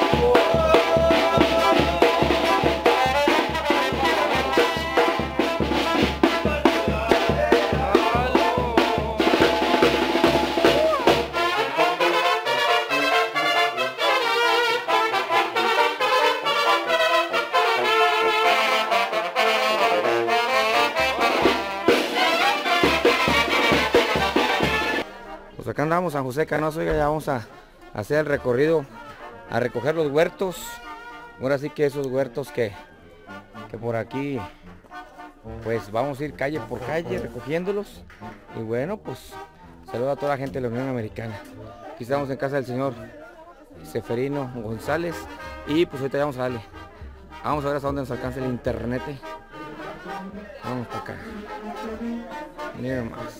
Pues acá andamos San José Canoas, oiga, ya vamos a hacer el recorrido, a recoger los huertos. Ahora sí que esos huertos que por aquí, pues vamos a ir calle por calle recogiéndolos. Y bueno, pues saludo a toda la gente de la Unión Americana. Aquí estamos en casa del señor Seferino González y pues ahorita ya vamos a darle. Vamos a ver hasta dónde nos alcanza el internet. Vamos para acá. Miren más.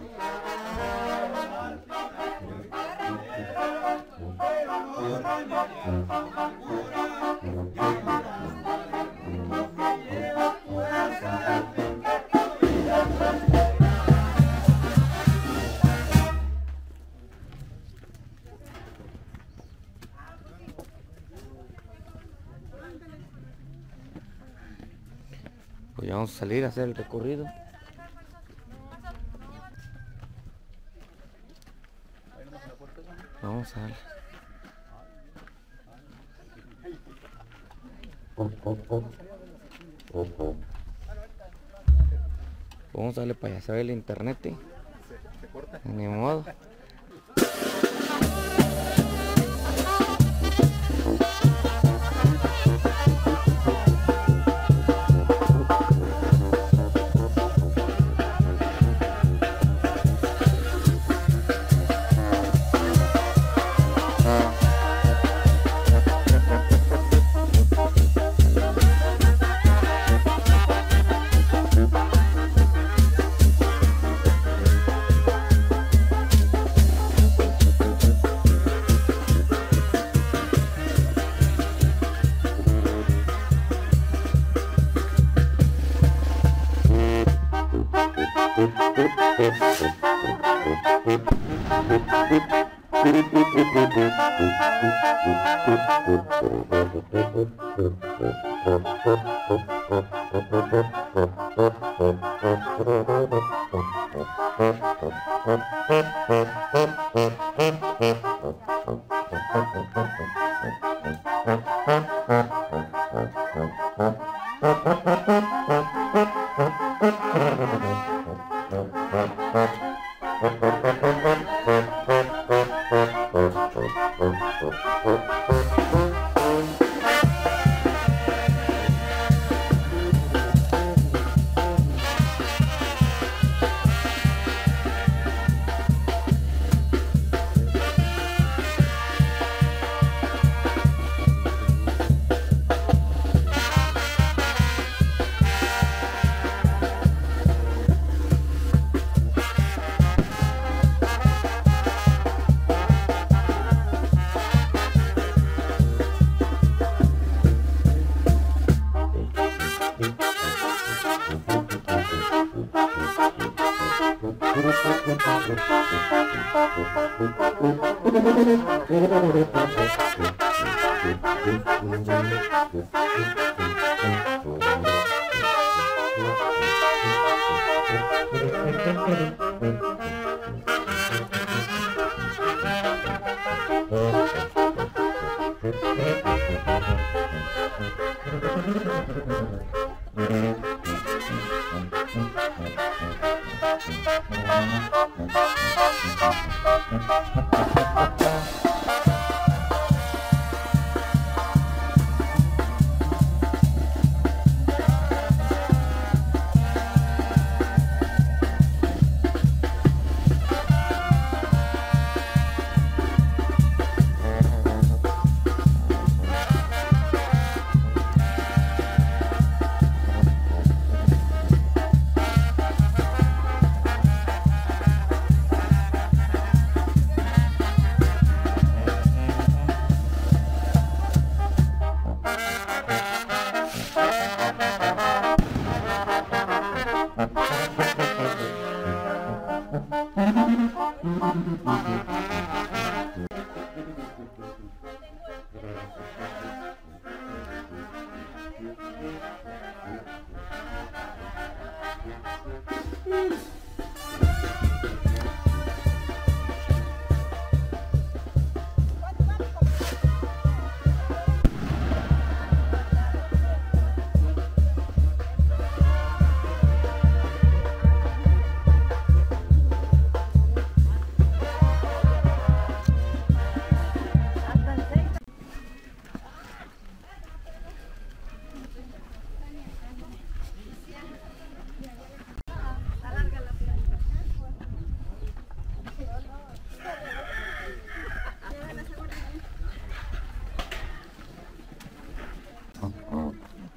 Pues ya vamos a salir a hacer el recorrido. Vamos a darle. Vamos a darle para allá, se ve el internet. Ni modo.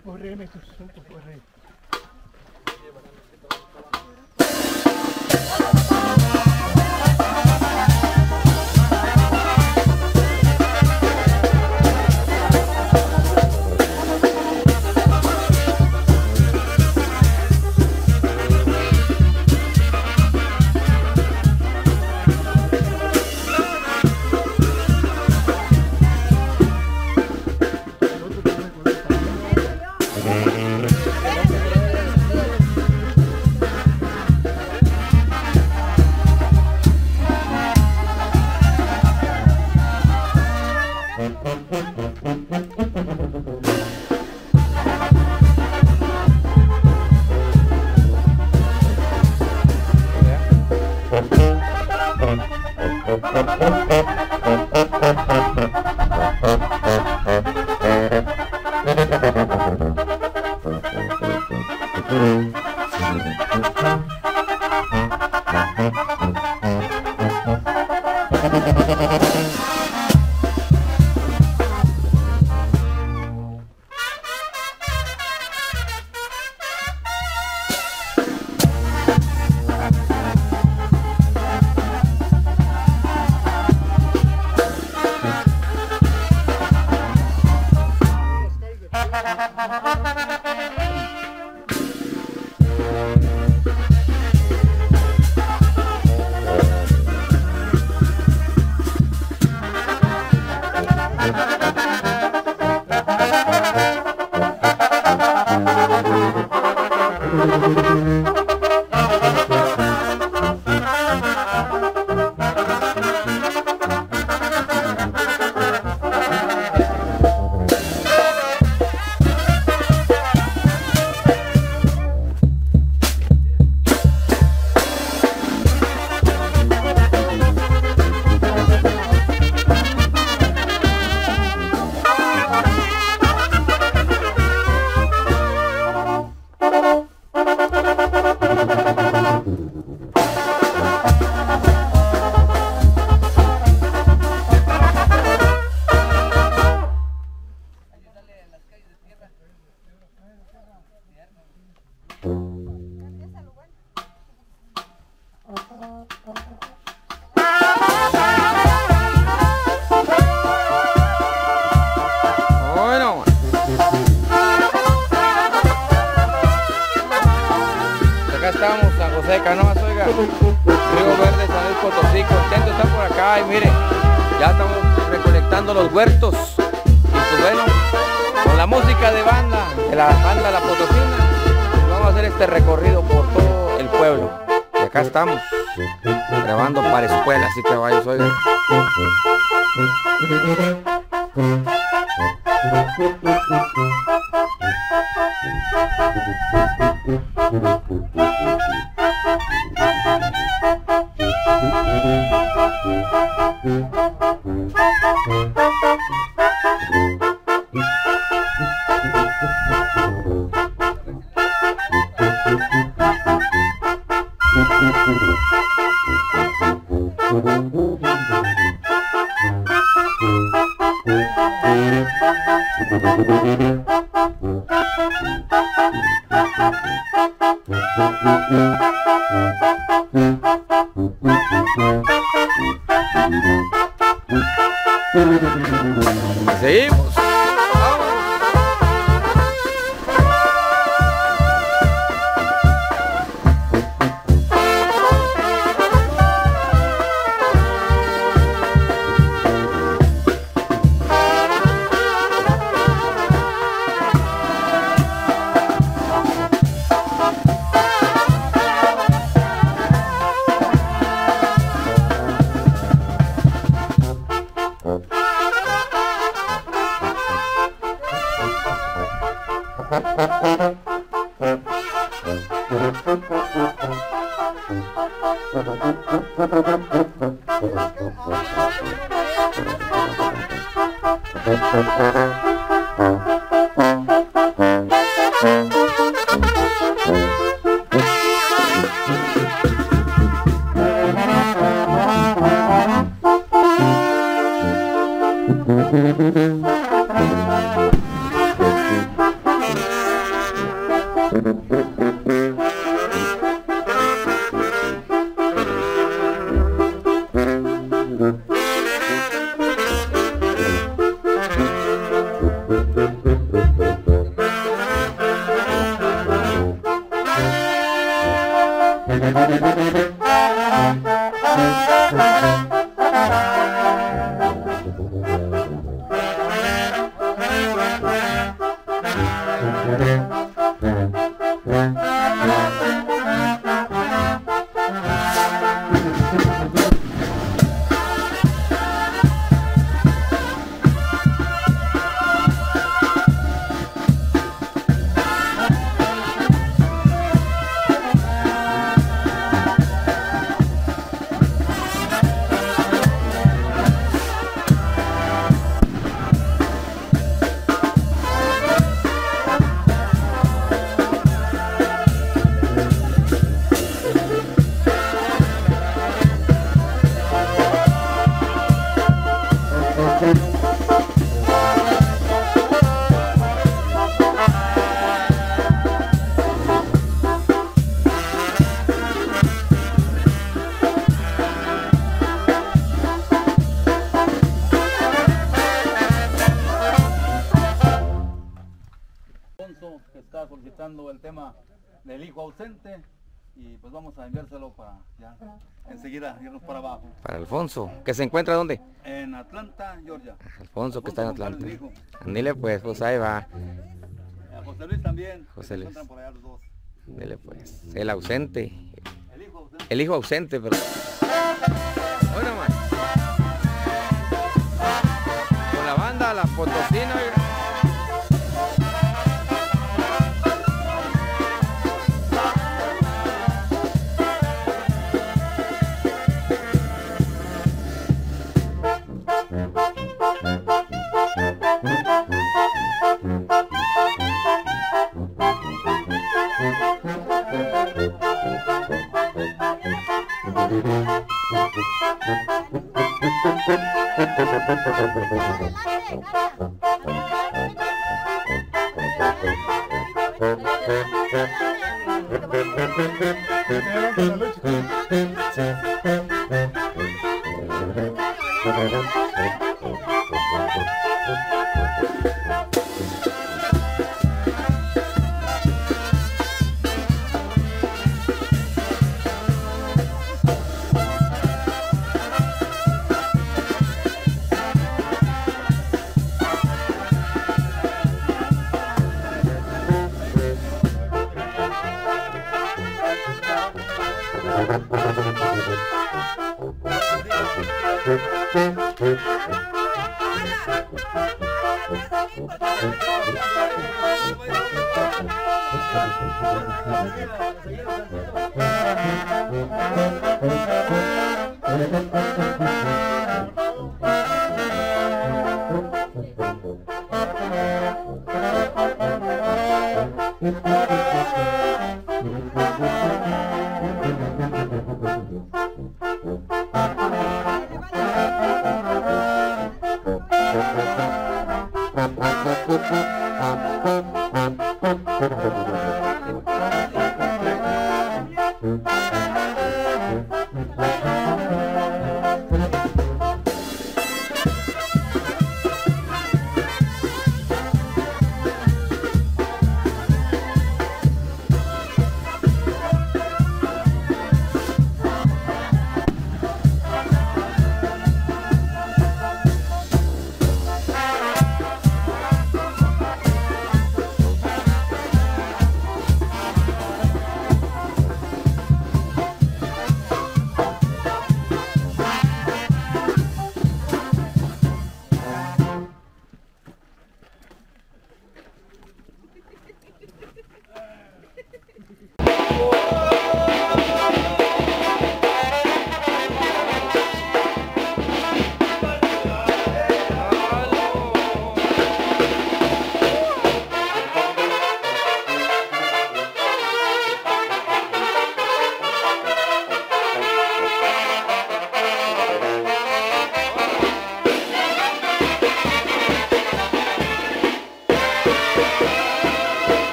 Estamos, San José de Canoas, oiga, Río Verde, San Luis Potosí, contento de estar por acá y mire, ya estamos recolectando los huertos y pues bueno, con la música de banda, de la banda La Potosina, pues vamos a hacer este recorrido por todo el pueblo y acá estamos grabando para escuelas y caballos, oiga. Seguimos. Que está solicitando el tema del hijo ausente y pues vamos a enviárselo para ya enseguida irnos para abajo. Para Alfonso, ¿que se encuentra dónde? En Atlanta, Georgia. Alfonso que está en Atlanta. Hijo. Dile pues ahí va. José Luis también. José Luis. Se encuentran por allá los dos. Dile pues, el ausente. El hijo ausente. El hijo ausente, pero... Hoy nomás. Con la banda, la Potosina.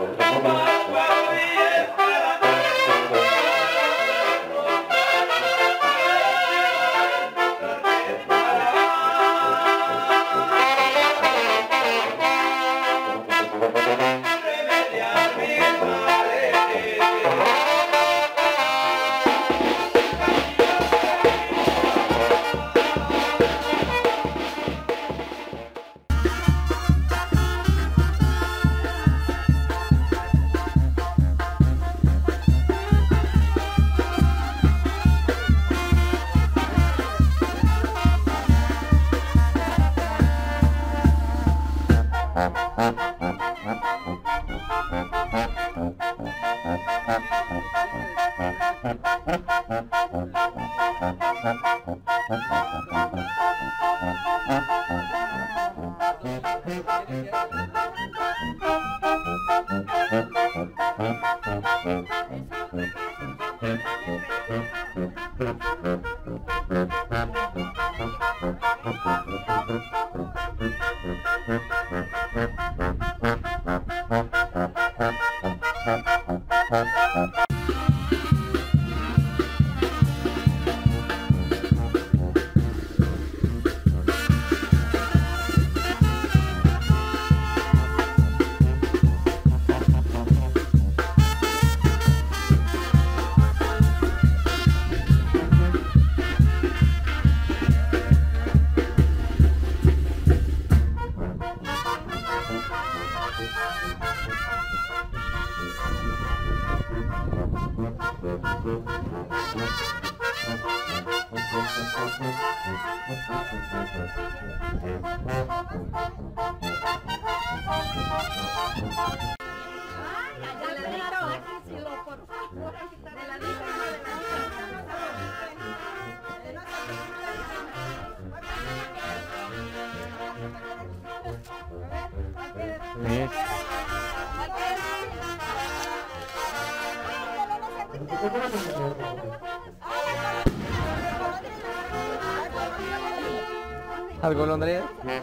¿Al golondrina?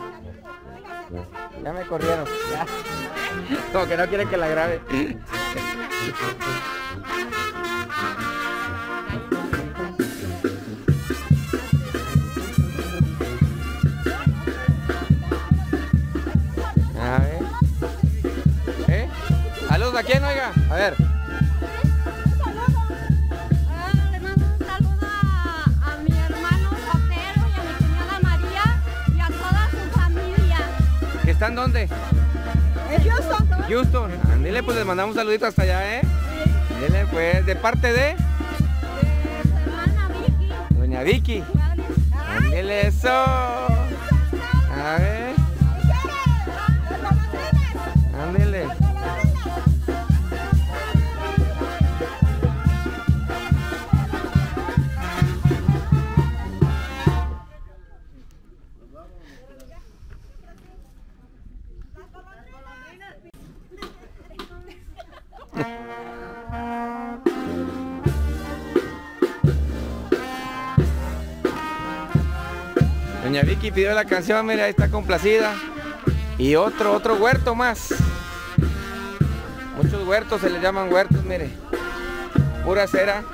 Ya me corrieron. Ya. Como que no quieren que la grabe. A ver. Saludos a quién, oiga. A ver. ¿Están dónde? En Houston. Houston. Ándele, pues les mandamos un saludito hasta allá, ¿eh? Ándele, pues, ¿de parte de? Hermana Vicky. Doña Vicky. Ándele, eso. A ver. Ándele. Doña Vicky pidió la canción, mira, ahí está complacida. Y otro huerto más. Muchos huertos se les llaman huertos, mire. Pura cera.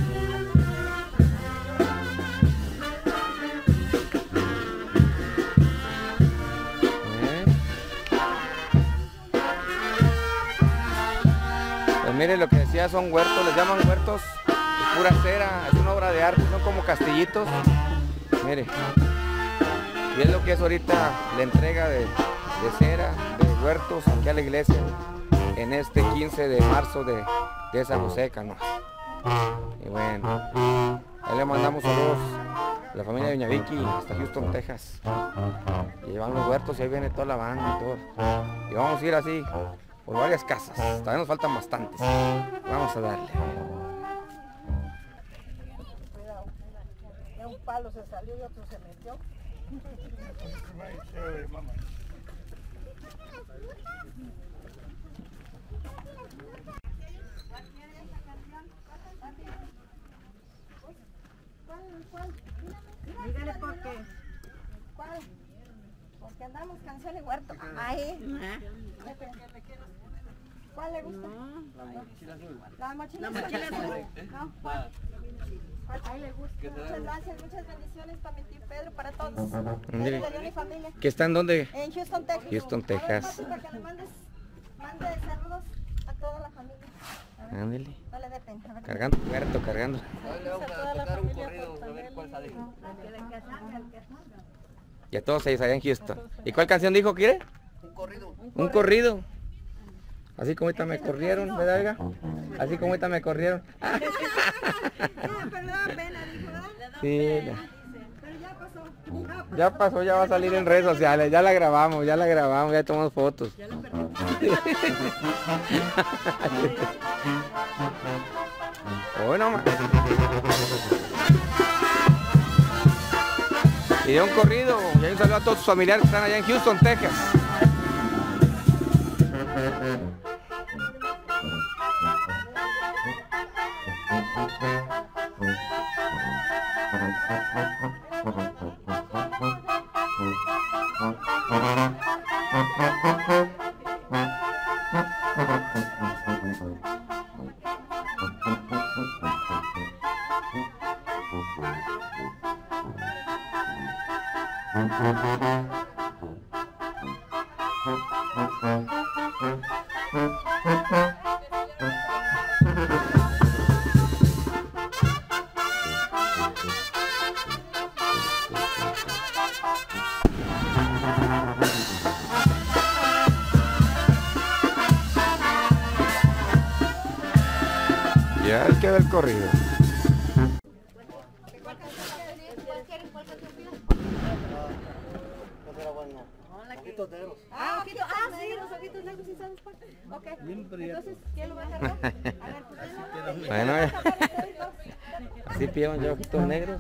Pues mire, lo que decía son huertos, les llaman huertos. Pura cera, es una obra de arte, son como castillitos. Mire. Y es lo que es ahorita la entrega de cera, de huertos aquí a la iglesia en este 15 de marzo de San José, Canoas. Y bueno, ahí le mandamos saludos a la familia de Doña Vicky hasta Houston, Texas. Y llevan los huertos y ahí viene toda la banda y todo. Y vamos a ir así por varias casas, todavía nos faltan bastantes. Vamos a darle. Un palo se salió y otro se metió. ¿Cuál? Dígale por qué. ¿Cuál? Porque andamos canción y huerto. Ahí. ¿Cuál? ¿Cuál le gusta? La mochila azul. La mochila azul. No, ¿cuál? Ahí le gusta. Muchas gracias, muchas bendiciones para mi tío Pedro, para todos. Mire. De mi familia. ¿Que está en dónde? En Houston, Texas. Houston, A ver, Texas. papi, para que le mande saludos a toda la familia. A ver, Ándale. no le dé pena. A ver. Cargando, Huerto, cargando. Hoy le vamos a tocar un corrido, a ver cuál sale. Y a todos ellos allá en Houston. ¿Y cuál canción dijo que quiere? Un corrido. Un corrido. Así como ahorita me corrieron, ¿verdad, oiga? Así como ahorita me corrieron. Pero le da pena, dijo, ¿verdad? Sí, Pero ya pasó. ya pasó, ya va a salir en redes sociales. Ya la grabamos, ya tomamos fotos. Ya lo perdí. Hoy nomás. Y de un corrido, y un saludo a todos sus familiares que están allá en Houston, Texas. Ya hay que ver el corrido. Ojitos negros. Ah, sí, los ojitos negros, ¿sí sabes cuál? Ok. Entonces, ¿quién lo va a cargar? A ver, pues Bueno, así pidieron ya ojitos negros.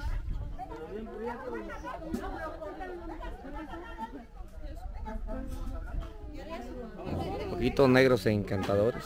Ojitos negros e encantadores.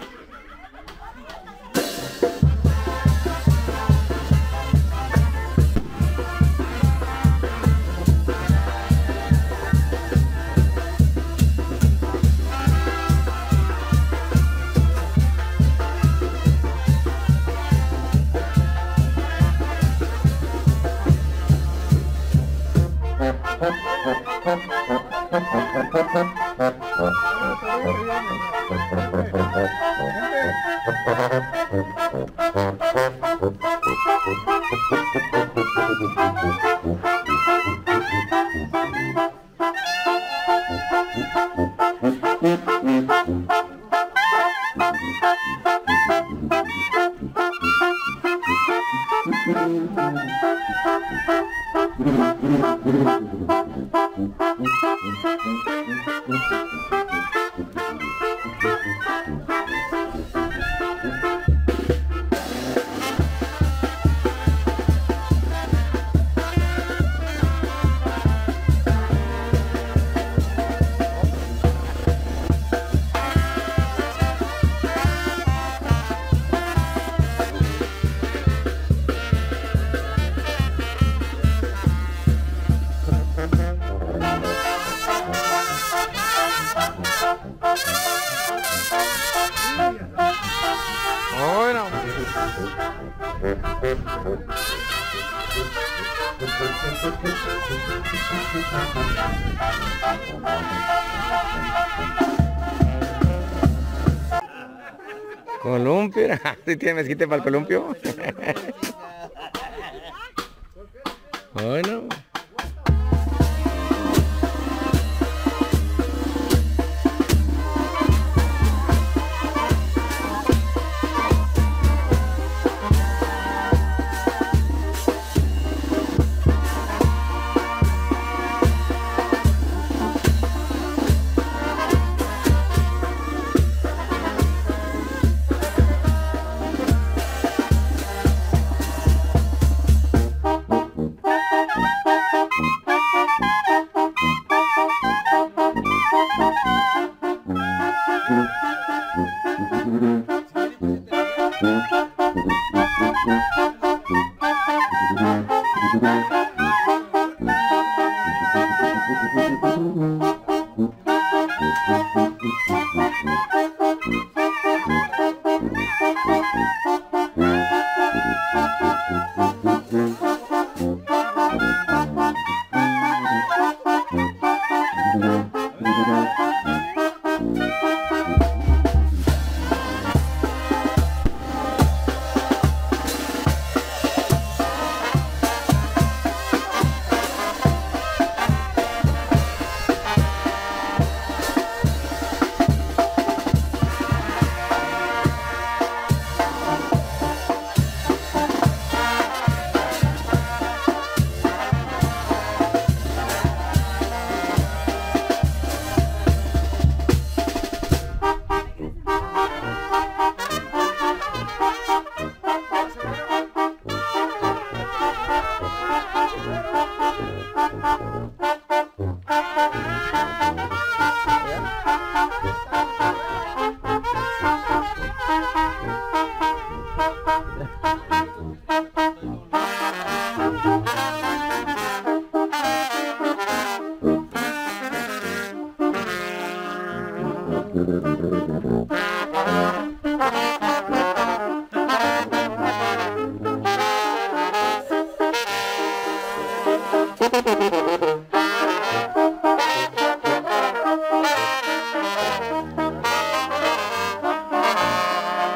Bueno. Columpio, si tiene mezquite para el columpio. Bueno.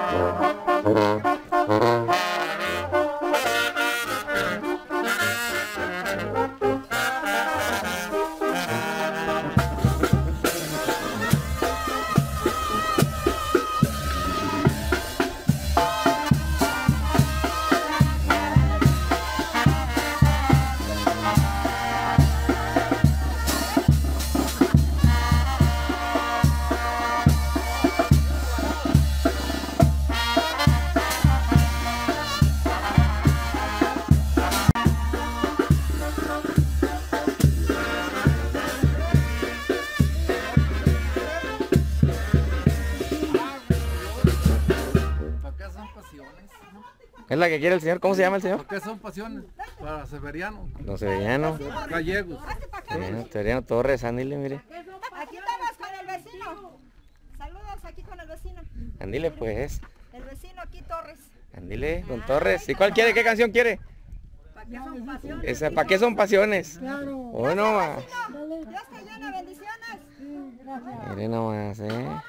Es la que quiere el señor. ¿Cómo se llama el señor? ¿Por qué son pasiones? Para Severiano. Don Severiano. Gallegos. Severiano Torres, ándile, mire. Aquí estamos con el vecino. Saludos aquí con el vecino. Ándile pues. El vecino aquí Torres. Ándile, don Torres. ¿Y cuál quiere? ¿Qué canción quiere? ¿Para qué son pasiones? Esa, ¿para qué son pasiones? Hoy nomás. Dios te llena, bendiciones. Mire nomás,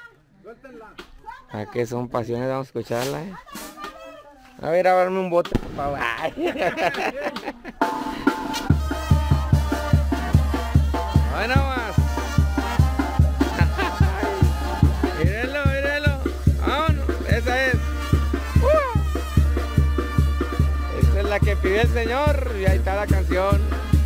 ¿Para qué son pasiones? Vamos a escucharla, A ver, a darme un bote, por favor. Ay. Hoy nomás. Mírenlo, mírenlo. Vámonos, esa es. Esta es la que pidió el señor y ahí está la canción.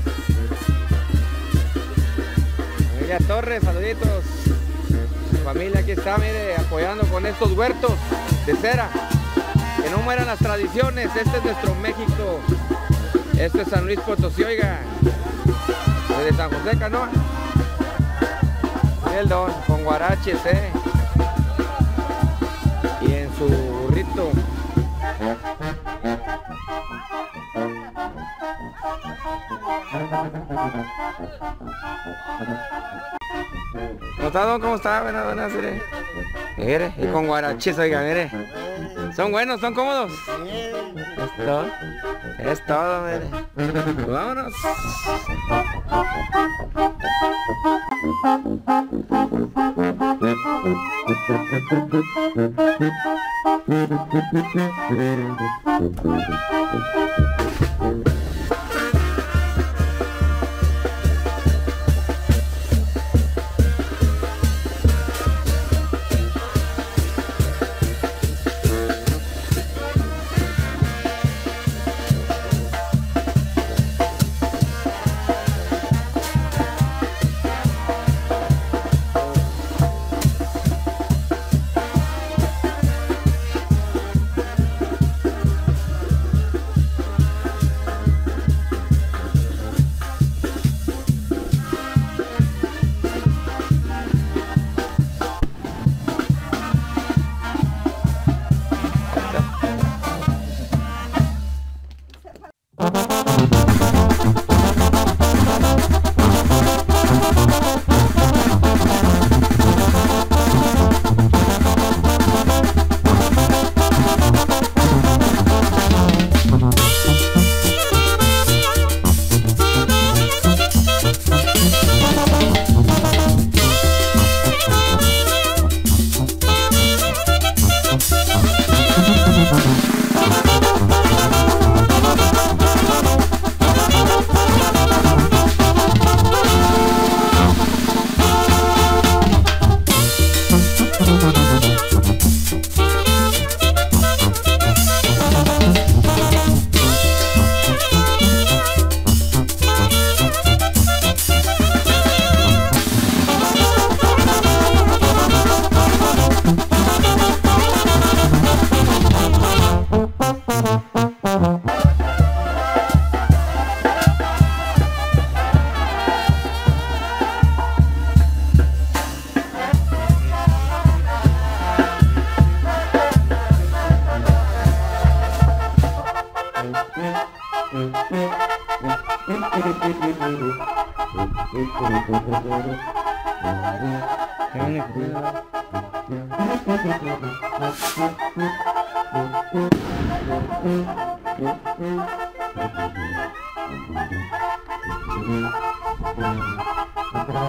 Familia Torres, saluditos. Su familia aquí está, mire, apoyando con estos huertos de cera. Que no mueran las tradiciones. Este es nuestro México. Esto es San Luis Potosí, oiga. Desde San José Canoa. Y el don con guaraches, y en su burrito. ¿Cómo está, don? ¿Cómo está? Buenas, mire. Mire, y con guaraches, oiga, mire. ¿Son buenos? ¿Son cómodos? Es todo. Es todo, mire. Vámonos.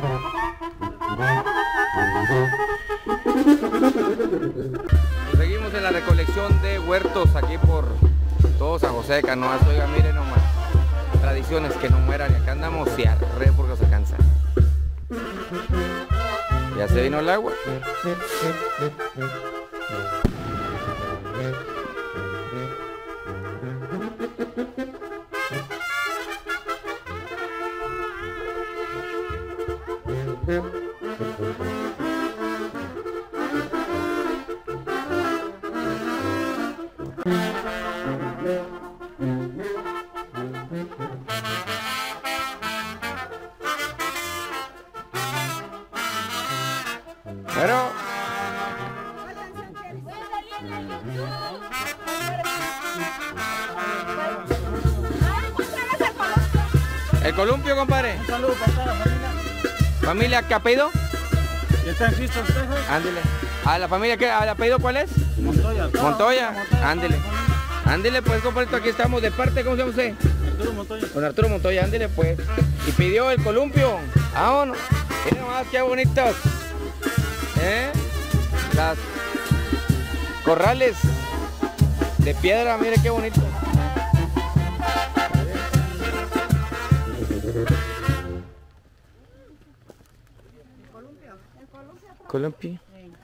Seguimos en la recolección de huertos aquí por todo San José de Canoas. Oiga, miren nomás. Tradiciones que no mueran. Y acá andamos y arre porque se cansa. Ya se vino el agua. Pero el columpio, compadre. Un saludo para toda la familia. Familia, ¿qué apellido? ¿Y está en Cristo, Texas? Ándele. ¿A la familia qué? ¿Al apellido cuál es? Montoya. Montoya. Ándele. Ándele pues, compadre, aquí estamos de parte, ¿cómo se llama usted? Arturo Montoya. Con Arturo Montoya, ándele pues. Y pidió el columpio. Vámonos. Miren nomás qué bonitos. Las corrales de piedra, mire qué bonito. Columpio.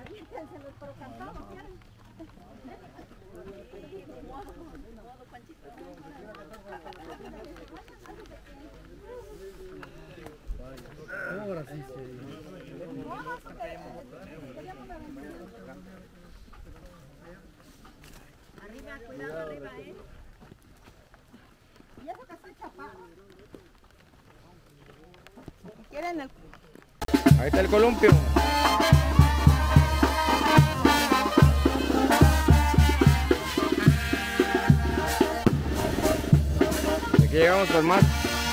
Ahora sí se... Arriba, cuidado arriba, Y eso que estoy chapada. ¿Quieren el... Ahí está el columpio. Aquí llegamos con más.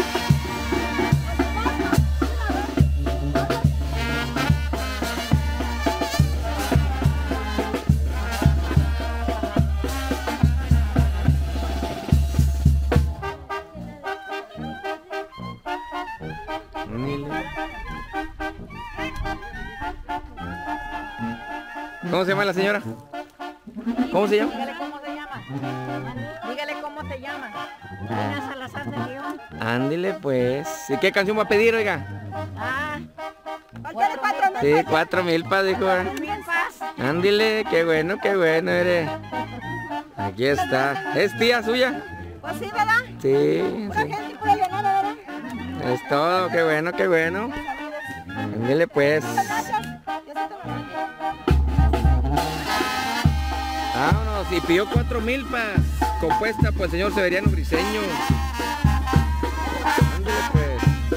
¿Cómo se llama la señora? ¿Cómo se llama? Dígale cómo se llama. Dígale cómo se llama. Doña Salazar de León. Ándele pues. ¿Y qué canción va a pedir, oiga? Ah. ¿Cuál 4,000? Sí, 4,000 pa, dijo. 4,000 pas. Ándele, qué bueno, mire. Aquí está. ¿Es tía suya? Pues sí, ¿verdad? Sí, Pura sí. gente y pura llanera, ¿verdad? Es todo, qué bueno, qué bueno. Ándele pues. Muchas gracias. Diosito me bendiga. Vámonos, y pidió 4,000 pa, compuesta por el señor Severiano Briceño. Ándele pues.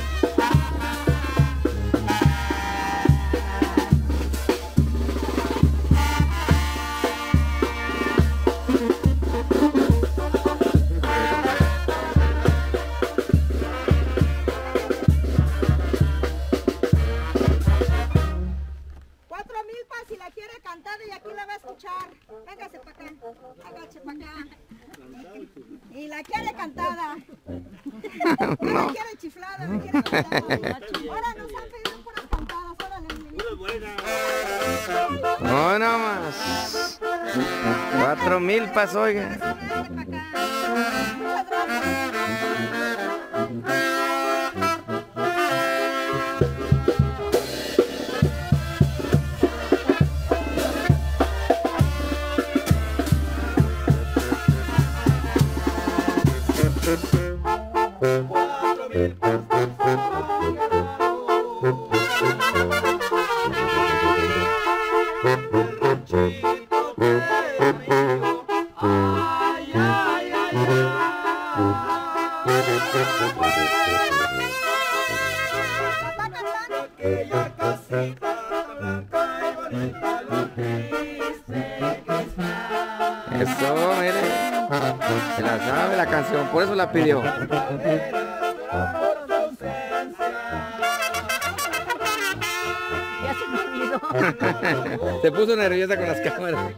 Si la quiere cantar y aquí la va a escuchar. Véngase para acá. Hágase para acá. Y la quiere cantada. No la quiere chiflada, la quiere cantada. Ahora nos han pedido puras cantadas. Órale. No, nada más. 4,000 pas, oiga. Véngase para acá. Muchas gracias. Eso, mire. Se la sabe la canción, por eso la pidió. Ya se me olvidó. Se puso nerviosa con las cámaras.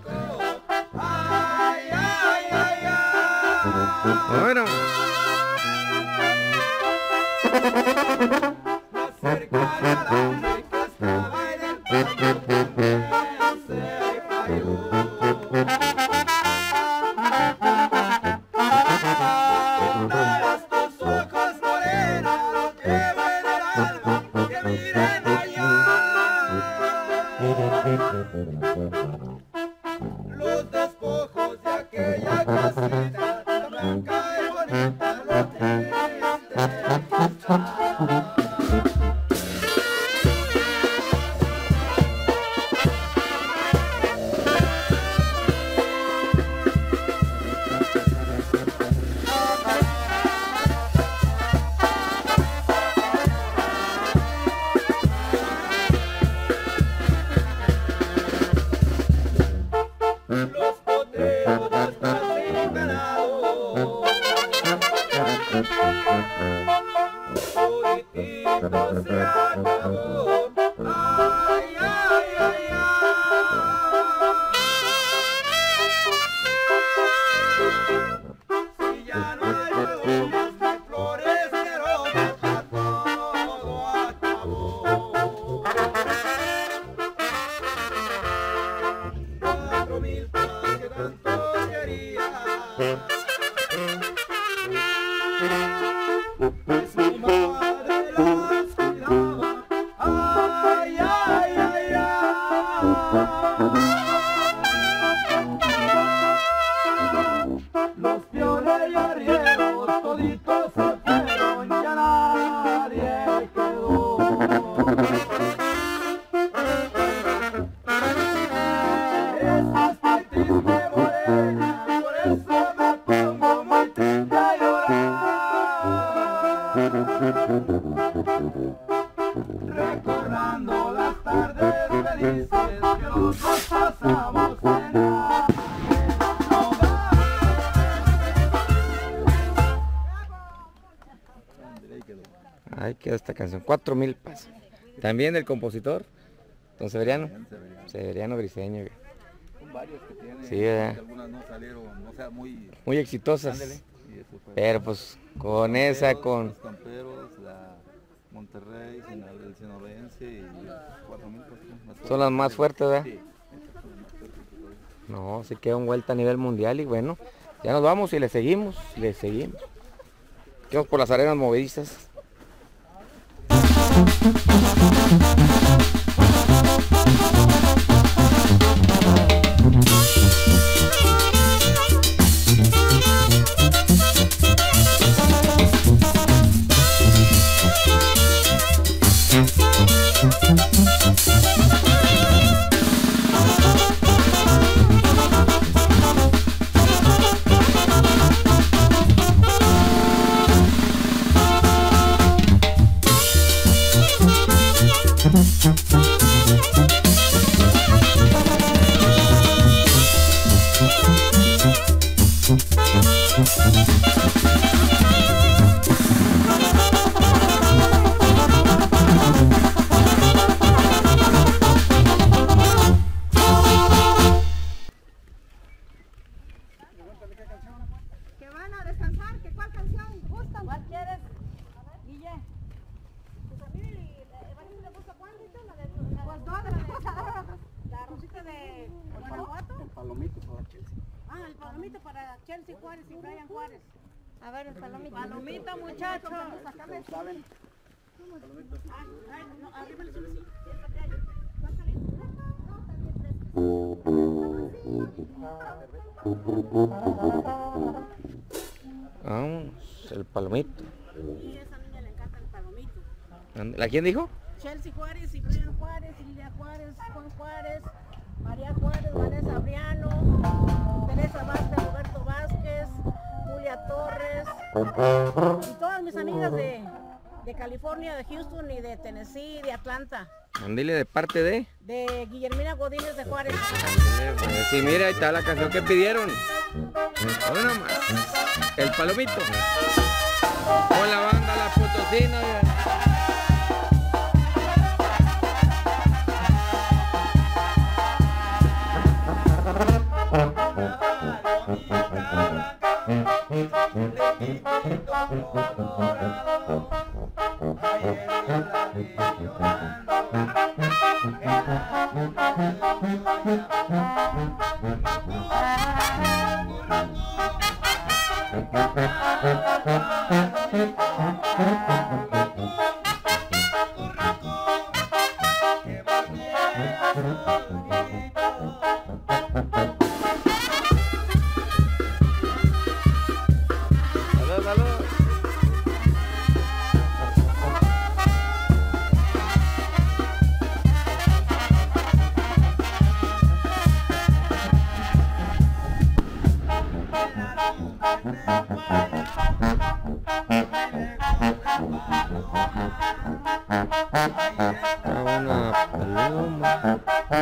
Bueno. esta canción, 4,000 pesos. También del compositor, don Severiano. Severiano Briceño. Son varios que tienen, Sí, ¿verdad? algunas no salieron, no sea muy... Muy exitosas. Ándele, y eso fue. Pero pues con esa, con... Los Camperos, la Monterrey, el Sinovense y 4,000 pesos. Son las más fuertes, ¿verdad? Sí, esas son las más fuertes que doy. No, se queda un vuelta a nivel mundial y bueno, ya nos vamos y le seguimos, le seguimos. Quedamos por las arenas movedizas. Que van a descansar, que cuál canción gustan. ¿Cuál quieres? Guille. Pues a mí le gusta cuál, dice, pues no, le vamos a dar la rosita de Guanajuato. El palomito para Chelsea. Ah, el palomito para Chelsea Juárez y Brian Juárez. A ver, el palomito. Palomito, muchachos. ¿Saben? Ay, no, arriba el sí. Vamos, el palomito. Y a esa niña le encanta el palomito. ¿La quién dijo? Chelsea Juárez y Brian Juárez, Lilia Juárez, Juan Juárez, María Juárez, Vanessa Briano, Teresa Vázquez, Roberto Vázquez, Julia Torres y todas mis amigas de California, de Houston y de Tennessee, de Atlanta, Andile de parte de... de Guillermina Godínez de Juárez. Pues sí, mira, ahí está la canción que pidieron. Ahora nomás. El palomito. Con la banda La Potosina. Salud, salud. Una paloma.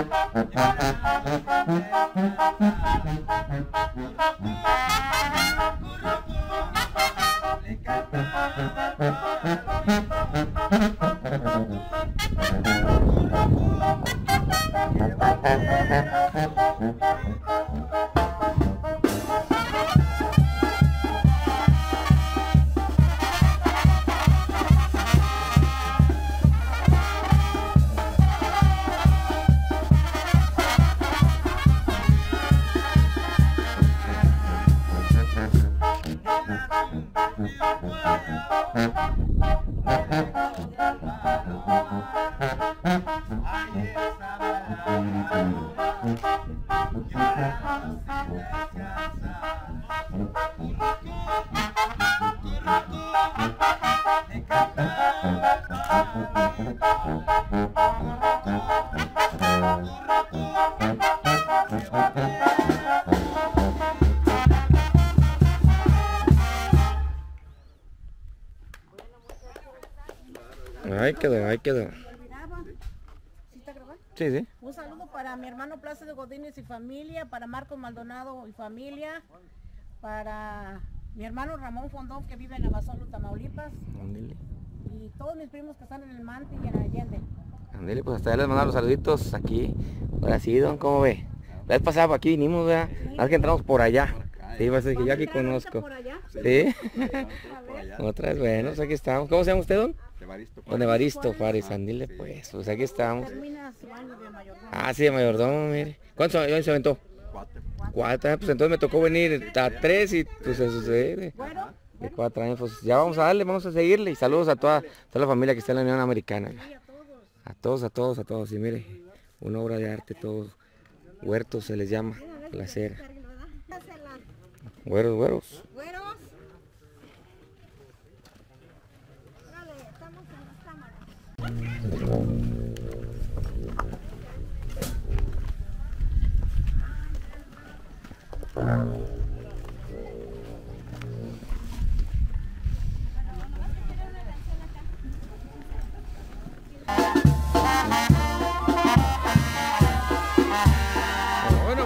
Ahí quedó, ahí quedó. ¿Sí está grabando? Sí, sí. Un saludo para mi hermano Plácido Godínez y familia, para Marcos Maldonado y familia, para mi hermano Ramón Fondón que vive en Abasolo, Tamaulipas, Ándale. y todos mis primos que están en el Mante y en Allende. Andele, pues hasta allá les mandamos los saluditos aquí. Ahora sí, don, ¿cómo ve? La vez pasada aquí vinimos, ¿verdad? Nada que entramos por allá. Sí, va a ser que yo aquí conozco. Por allá. Sí. Por allá. Otra vez, bueno, pues aquí estamos. ¿Cómo se llama usted, don? Evaristo. Don Evaristo Juárez, andile pues aquí estamos. Termina su año de mayordomo. Ah, sí, de mayordomo, mire. ¿Cuántos años se aventó? 4. 4, pues entonces me tocó venir a 3 y pues eso sucede. De 4 años, pues ya vamos a darle, vamos a seguirle. Y saludos a toda la familia que está en la Unión Americana. A todos. Y mire, una obra de arte, todos. Huertos se les llama, la cera. Güeros. Güeros. Órale, estamos en las cámaras. Bueno,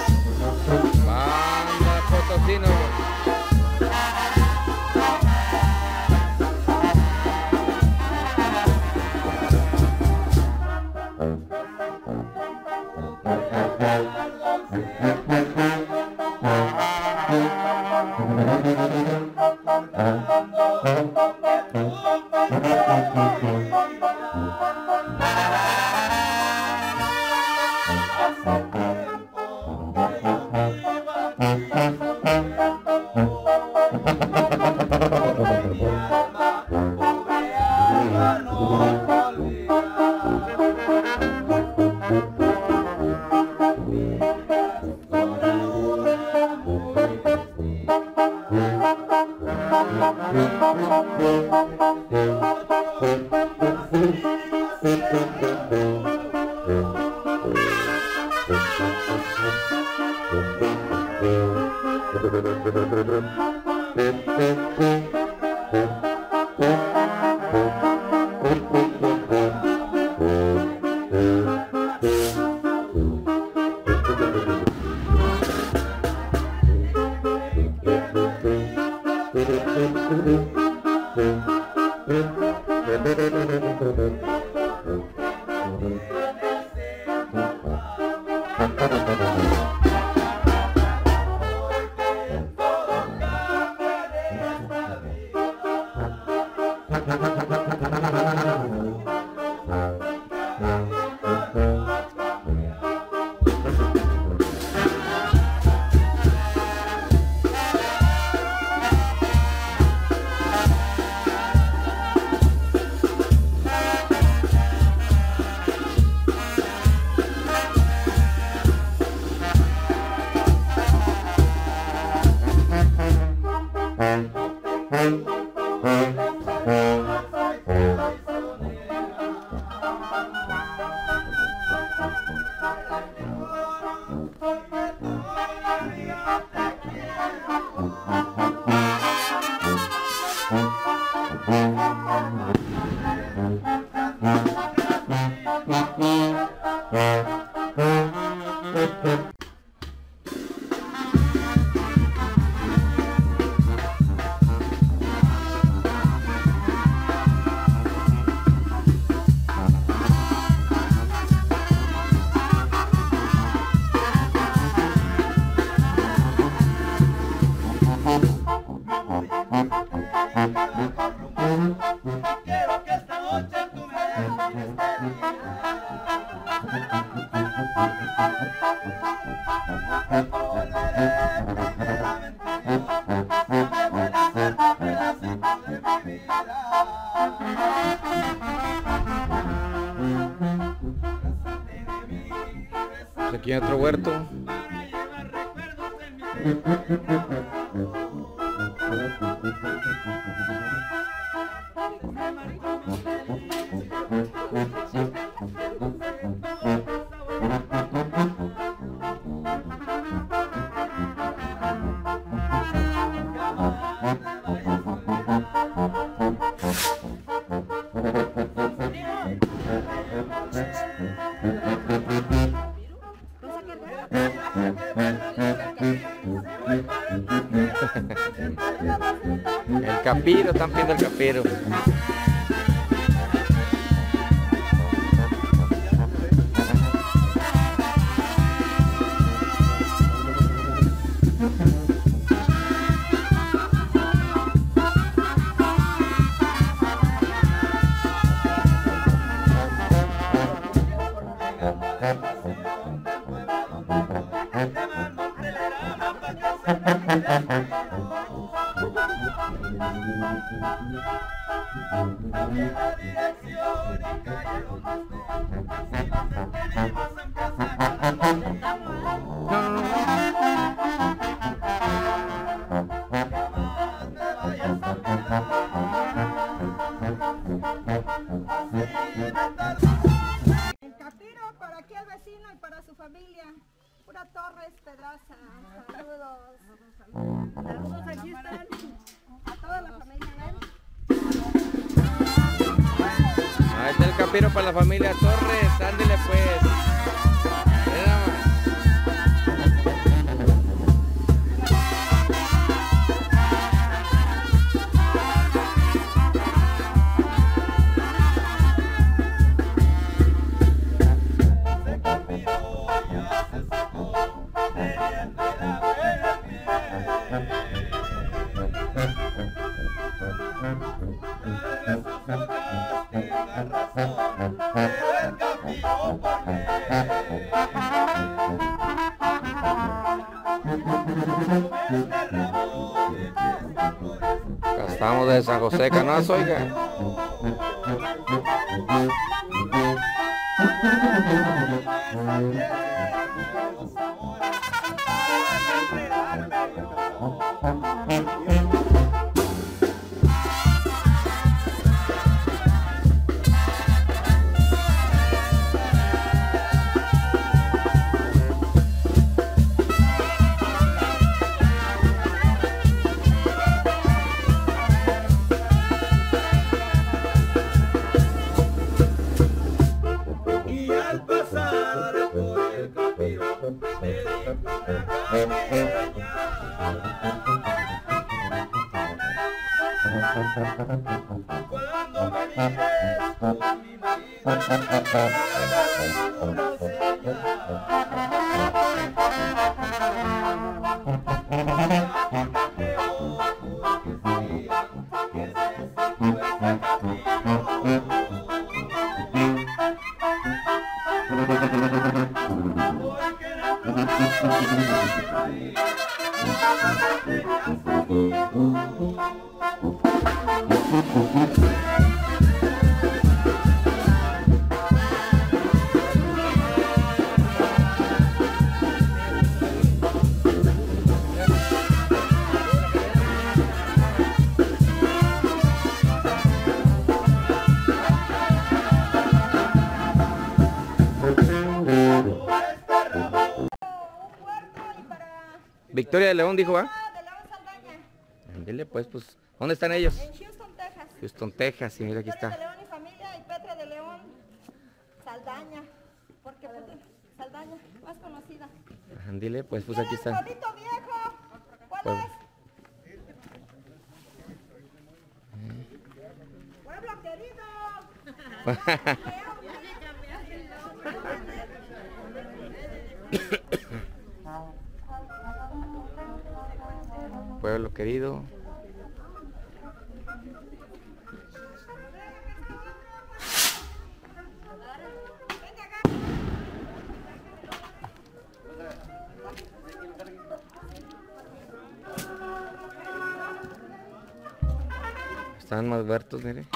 banda Potosino. Aquí hay otro huerto. El capiro, están viendo el capiro. El Capiro para aquí al vecino y para su familia. Pura Torres Pedraza. Saludos. Saludos, aquí están. A toda la familia, ¿ven? Ahí está el Capiro para la familia Torres, ándele pues. Mira nomás. Acá estamos de San José Canazo, oiga. Y al pasar por el Capiro me dijo una caña. Cuando me mires con mi marido, una Victoria de León dijo, ¿va? De León Saldaña. Dile pues, ¿dónde están ellos? En Houston, Texas. Houston, Texas, y mira aquí Victoria está. de León y familia y Petra de León Saldaña. Porque pues, Saldaña, más conocida. Dile pues, aquí ¿Quién es está. Pueblito Viejo? ¿Cuál Pues- es? Pueblo querido. Pueblo querido. Están más vertos, mire.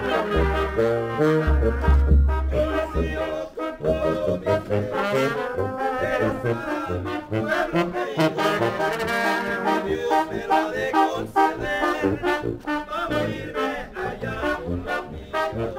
Dios me la de conceder, vamos a irme allá un ratito.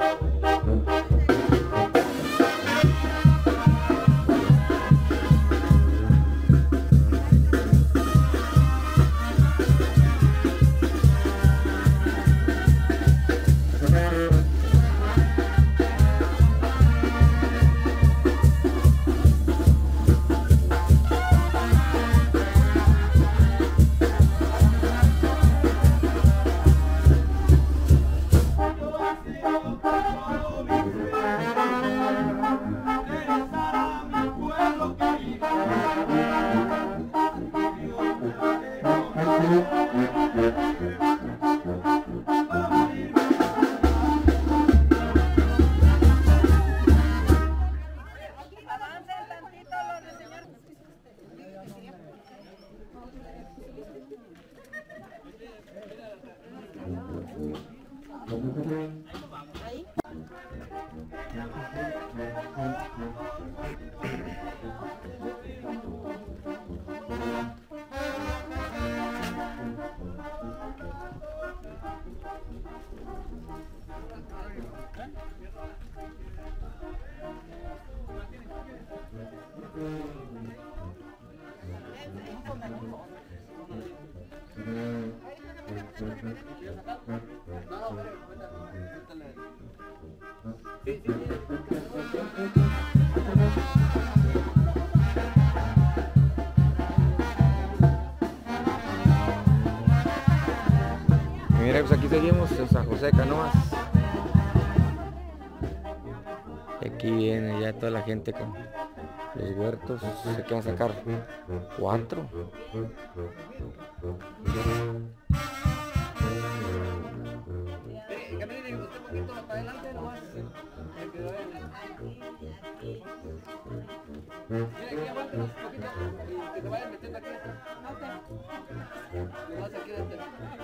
Mira, pues aquí seguimos en San José de Canoas. Aquí viene ya toda la gente con los huertos. Se quieren sacar 4. Caminen usted un poquito para adelante nomás. Mira aquí aguántenos un poquito y que se vayan metiendo aquí. Nomás aquí adentro.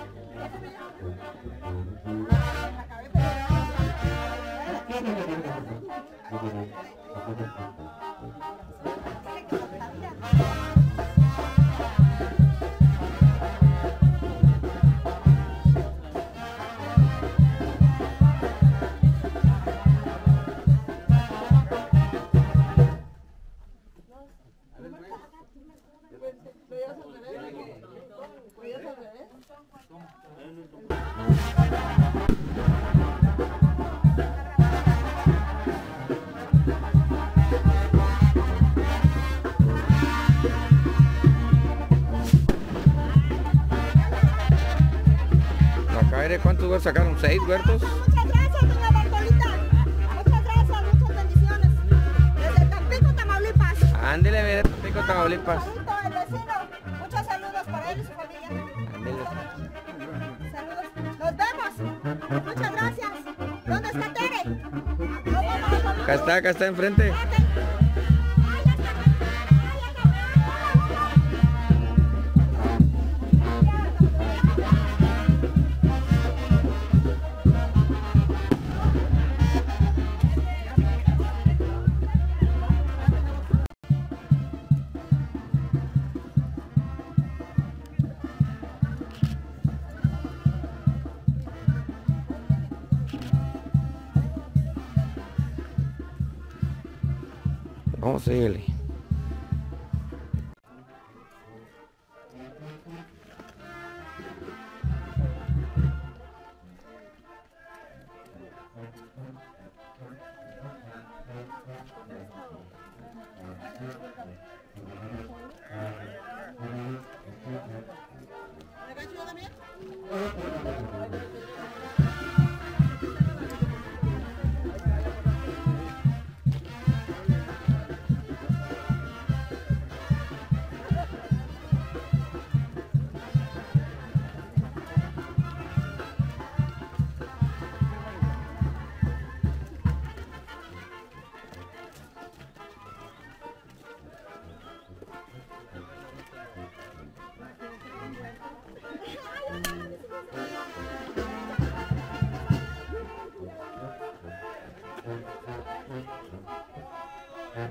¿Cuántos huertos sacaron? 6 huertos. Muchas gracias, doña Bartolita. Muchas gracias, muchas bendiciones. Desde Tampico, Tamaulipas. Ándele, mira, Tampico, Tamaulipas. Juanito, el vecino. Muchos saludos para él y su familia. Ándele. Saludos. Nos vemos. Muchas gracias. ¿Dónde está Tere? Acá está enfrente. Vamos a seguirle.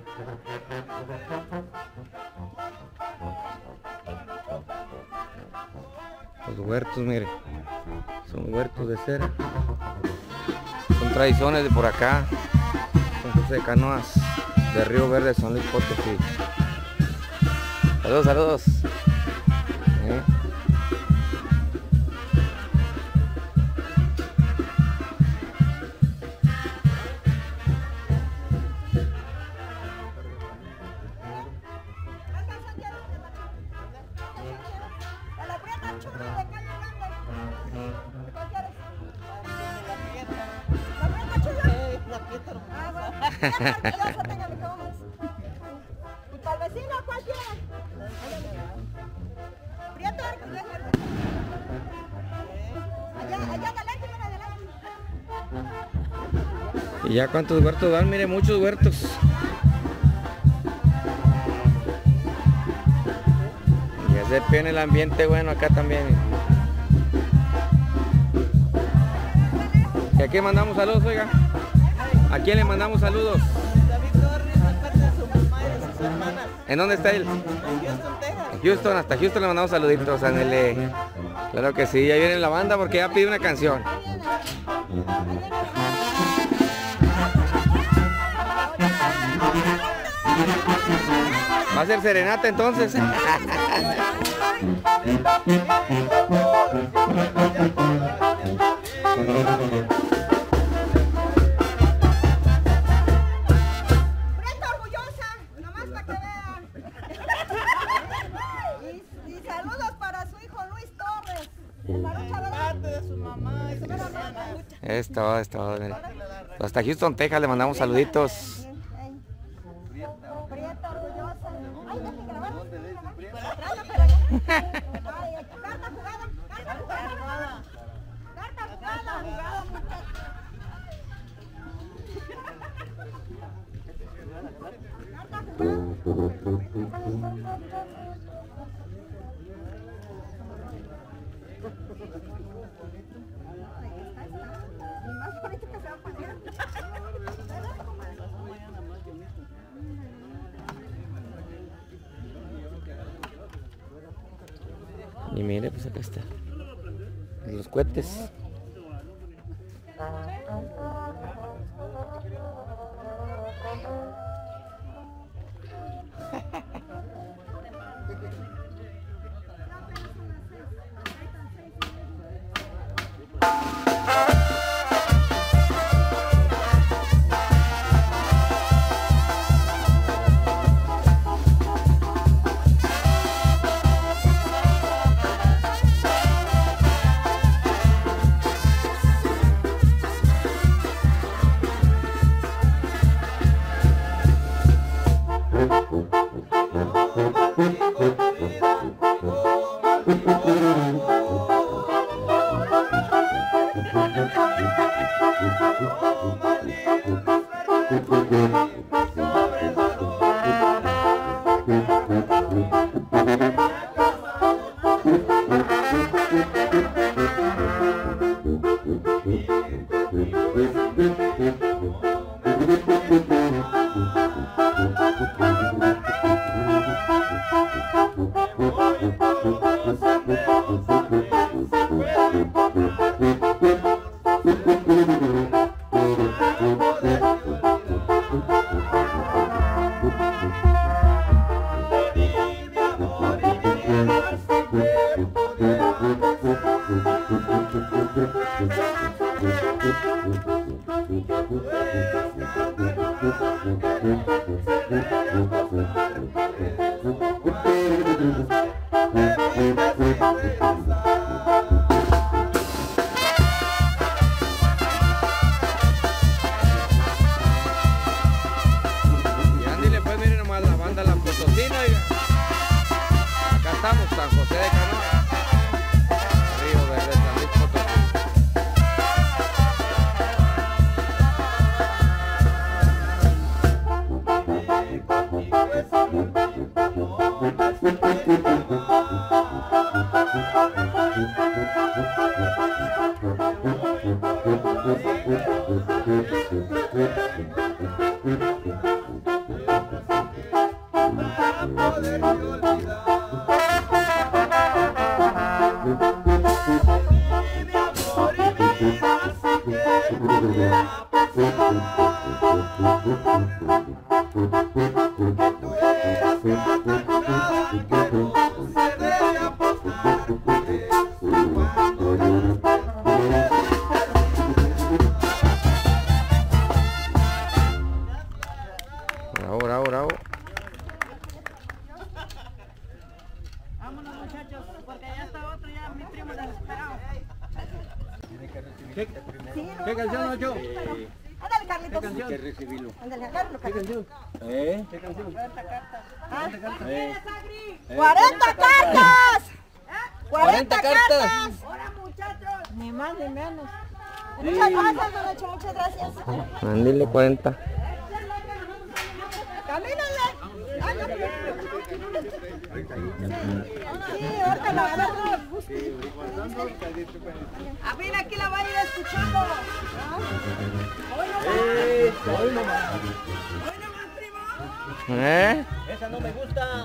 Los huertos, mire, son huertos de cera. Son tradiciones de por acá, San José de Canoas, de Río Verde, San Luis Potosí. Saludos, saludos. ¿Y para el vecino cuál quiere? Prieto, allá adelante, ven adelante. ¿Y ya cuántos huertos dan? Mire, muchos huertos. Ya se pone el ambiente bueno acá también. ¿Y a quién mandamos saludos, oiga? ¿A quién le mandamos saludos? David Torres, de parte de su mamá y de sus hermanas. ¿En dónde está él? En Houston, Texas. En Houston, hasta Houston le mandamos saluditos, Ángele. Claro que sí, ya viene la banda porque ya pide una canción. ¿Va a ser serenata entonces? Es todo. Hasta Houston, Texas le mandamos saluditos. Y mire, pues acá está. Los cohetes. Y ándale pues, miren nomás la banda La Potosina, oiga. Acá estamos, San José de Canoas, Río Verde, San Luis Potosí. Bravo, bravo, bravo. Vámonos muchachos, porque allá está otro, ya mi primo desesperado. ¿Qué canción, Ocho? Ándale, Carlitos. Que recibirlo. Ándale, agárralo, Carlitos. ¿Qué canción? 40 cartas. 40 cartas. 40 cartas. cartas. Ahora muchachos. Ni más ni menos. Muchas gracias, don Nacho, muchas gracias. Mandile 40. Camínale. Sí, ahorita la agarro. A ver, aquí la va a ir escuchando. Hoy nomás. ¿Eh? Esa no me gusta.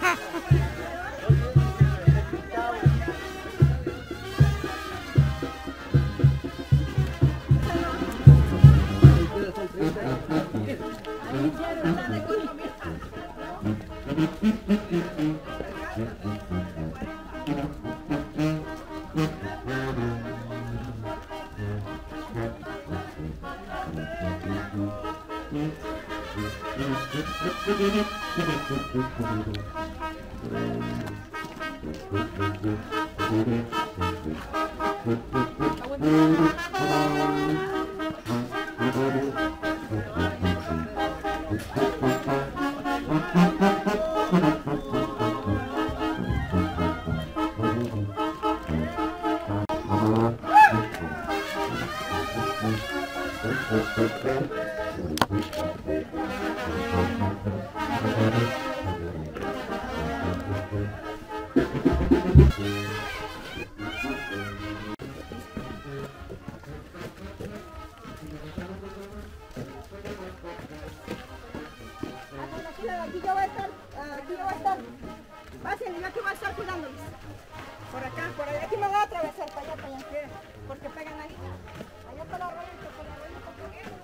Aquí yo voy a estar, Pásenle, yo aquí voy a estar cuidándoles. Por acá, por allá, aquí me voy a atravesar para allá, porque pegan ahí. Allá para la arroyito, para la arroyito,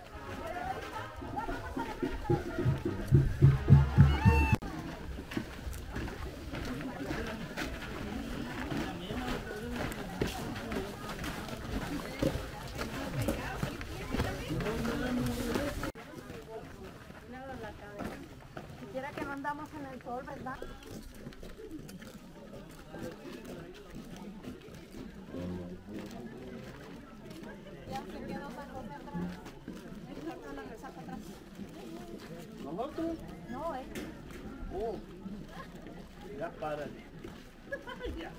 Quisiera que no andamos en el sol, ¿verdad? Ya se quedó para correr atrás. Van a regresar para atrás. ¿Nosotros? No, Oh. Ya párale. Ya.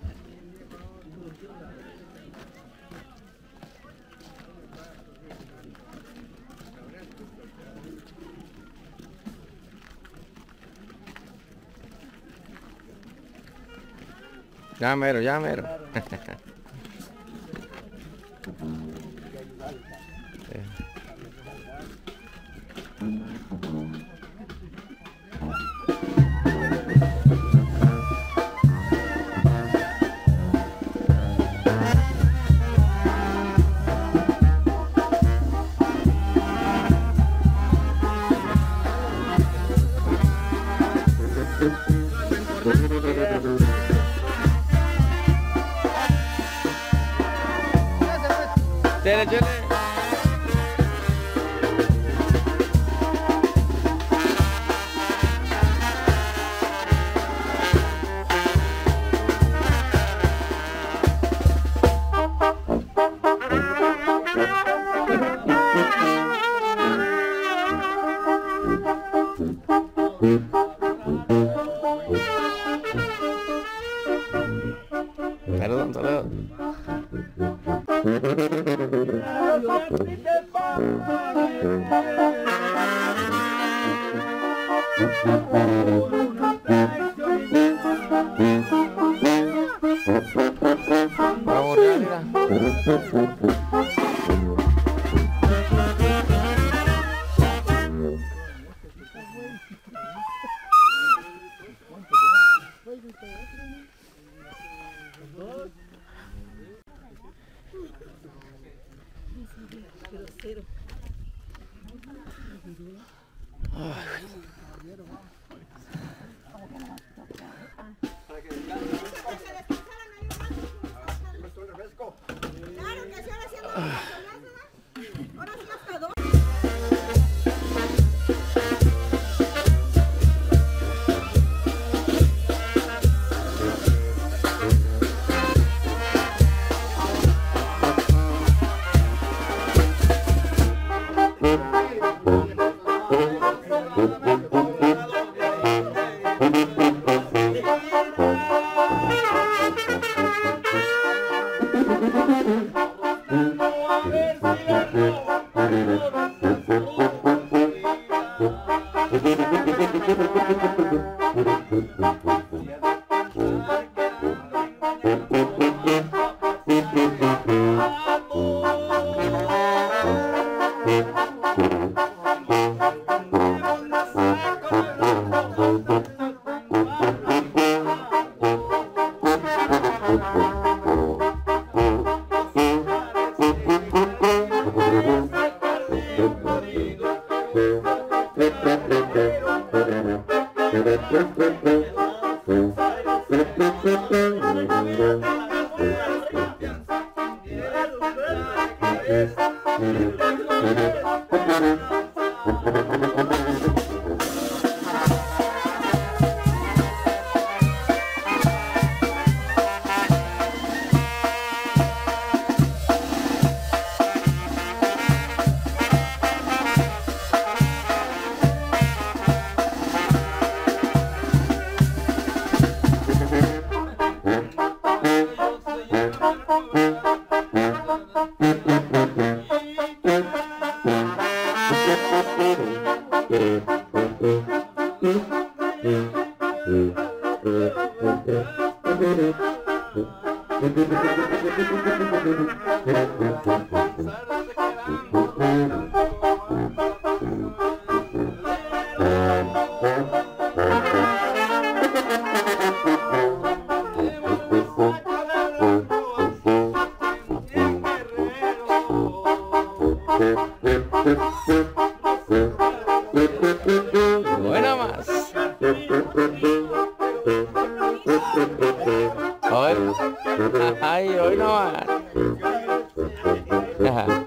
Ya mero, ya mero. Chele, chele. Saludos, saludos. Bravo, mira. Claro que sí, ahora sí andamos ahora sí hasta 2. Buena más. Hoy. Ay, hoy no más. Ajá.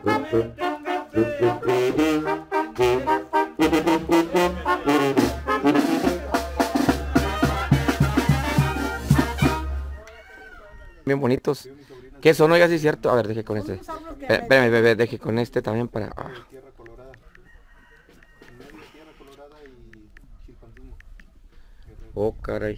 Bien bonitos. ¿Qué son? Oiga, sí es cierto. A ver, deje con este. Espérame, bebé, deje con este también para... Ah. Tierra colorada. Tierra colorada y Chilpancingo. Oh, caray.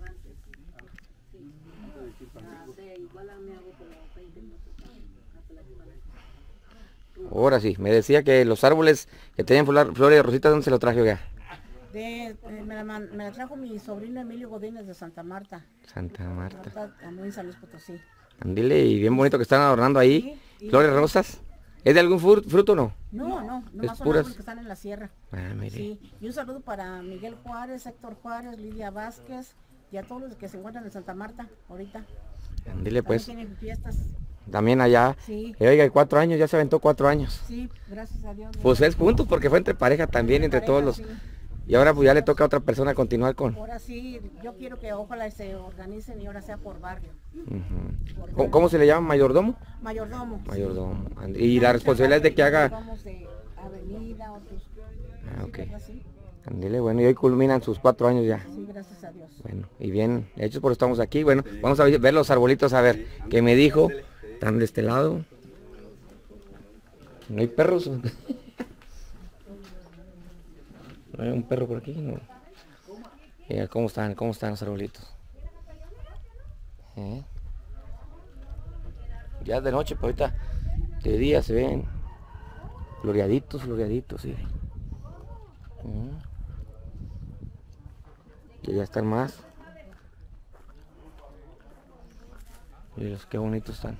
Ahora sí, me decía que los árboles que tenían flores de rositas, ¿dónde se lo traje, oiga? Me la trajo mi sobrino Emilio Godínez de Santa Marta. Santa Marta. Muy en San Luis Potosí. Andile, y bien bonito que están adornando ahí. Sí, flores rosas. ¿Es de algún fruto o no? No, nomás son puras... árboles que están en la sierra. Ah, mire. Sí, y un saludo para Miguel Juárez, Héctor Juárez, Lidia Vázquez y a todos los que se encuentran en Santa Marta ahorita. Andile, pues. Tienen fiestas. También allá. Sí. Oiga, 4 años, ya se aventó 4 años. Sí, gracias a Dios. Pues es juntos porque fue entre pareja también, entre todos los... Sí. Y ahora pues ya le toca a otra persona continuar con... Ahora sí, yo quiero que ojalá se organicen y ahora sea por barrio. ¿Cómo se le llama? ¿Mayordomo? Mayordomo. Mayordomo. Sí. Y la responsabilidad es de que haga... Vamos de avenida, otros... Ah, ok. Andile, bueno, y hoy culminan sus 4 años ya. Sí, gracias a Dios. Bueno, y bien, hechos por estamos aquí. Bueno, vamos a ver los arbolitos, a ver, ¿qué me dijo? Están de este lado. ¿No hay perros? ¿No hay un perro por aquí? No. Mira, ¿cómo están los arbolitos? Ya es de noche, pero ahorita de día se ven floreaditos, sí. Que ya están más. Miren, qué bonitos están.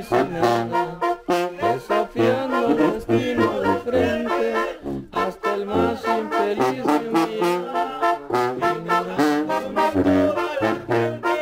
hace nada, desafiando el destino de frente, hasta el más infeliz de un día, ignorando mi toda la gente,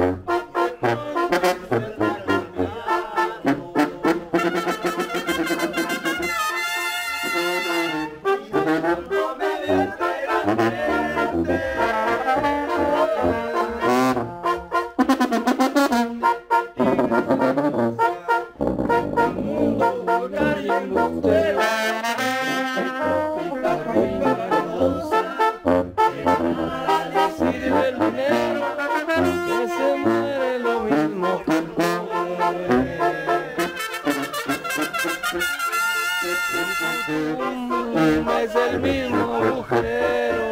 es el mismo agujero.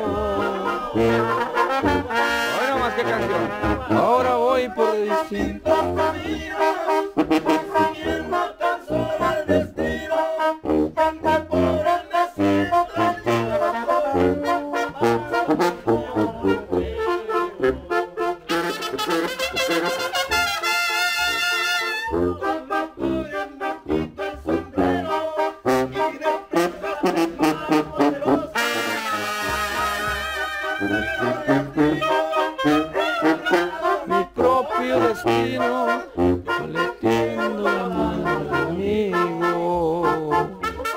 Hoy no más que canción. Ahora voy por distintos caminos, siguiendo tan solo el destino, anda por el desierto mi propio destino, yo le tiendo la mano al amigo,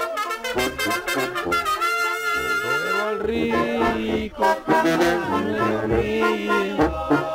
pero al rico no me ríe.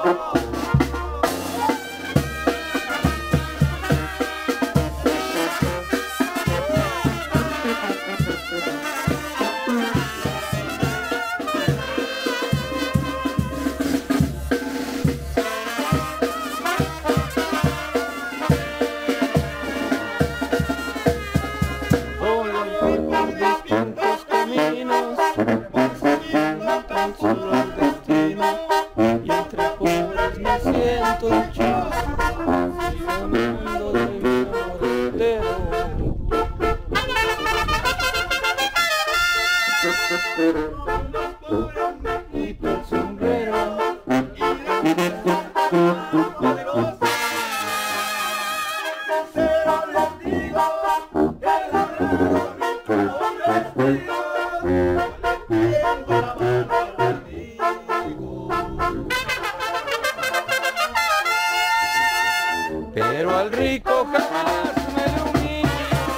Pero al rico jamás me lo humillo.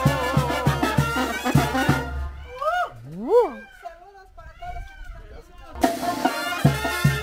Saludos para todos los que nos están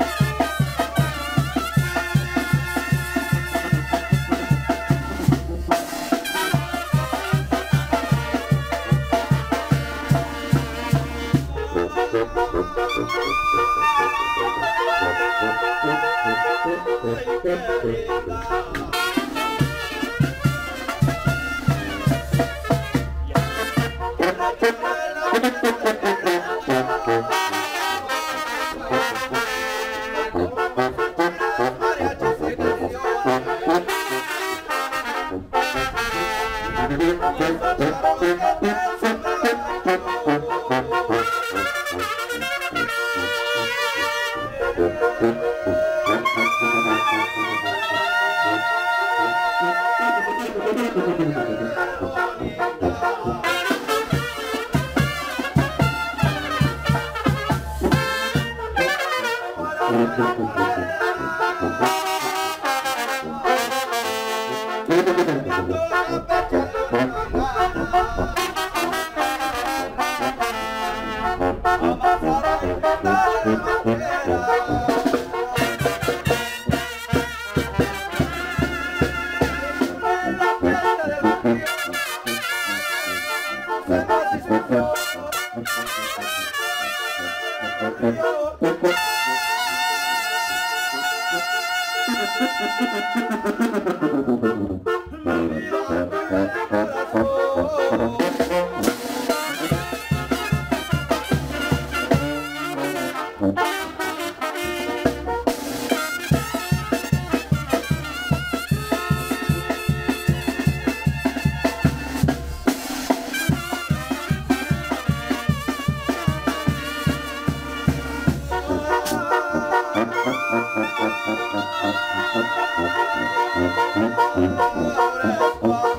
Ahora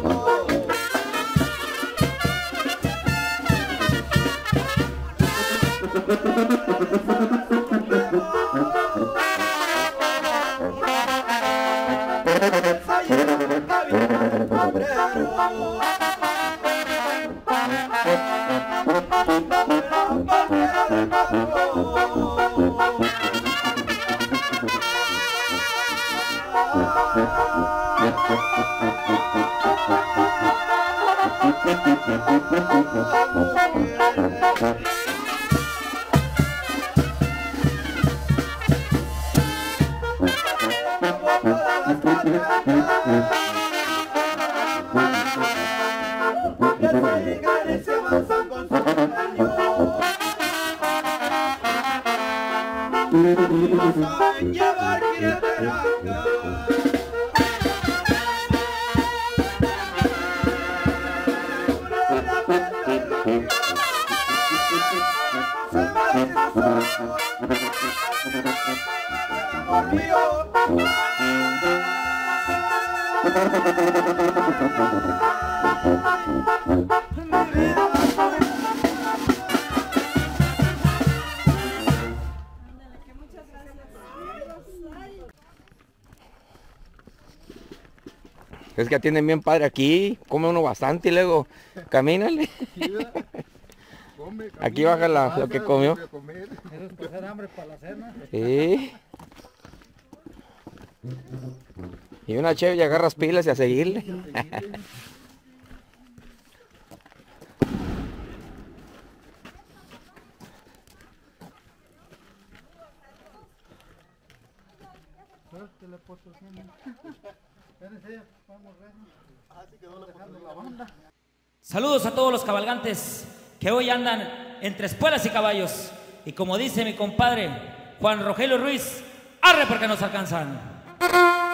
Es que atienden bien padre aquí, come uno bastante y luego camínale. Aquí baja lo que comió. Eso es pasar hambre para la cena. Sí. Y una chévere y agarras pilas y a seguirle. Saludos a todos los cabalgantes que hoy andan entre espuelas y caballos. Y como dice mi compadre Juan Rogelio Ruiz, arre porque nos alcanzan.